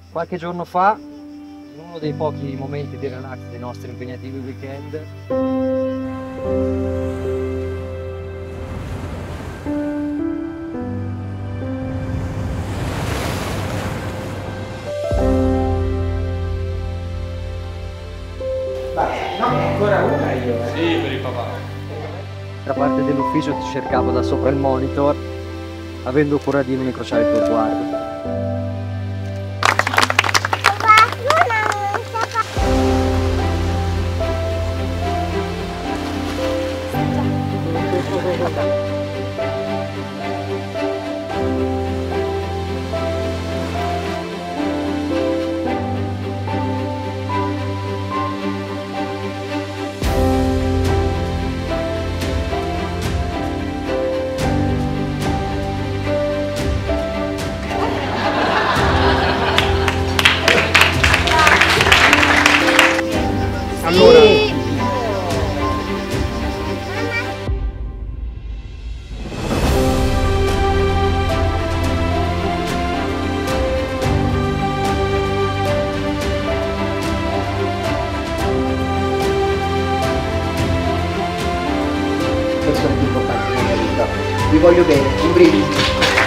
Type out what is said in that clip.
Qualche giorno fa, in uno dei pochi momenti di relax dei nostri impegnativi weekend, No, ancora una io. Sì, per il papà. da parte dell'ufficio ti cercavo da sopra il monitor, avendo cura di non incrociare il tuo sguardo. Allora, persone più importanti nella mia vita. Vi voglio bene, un brindisi.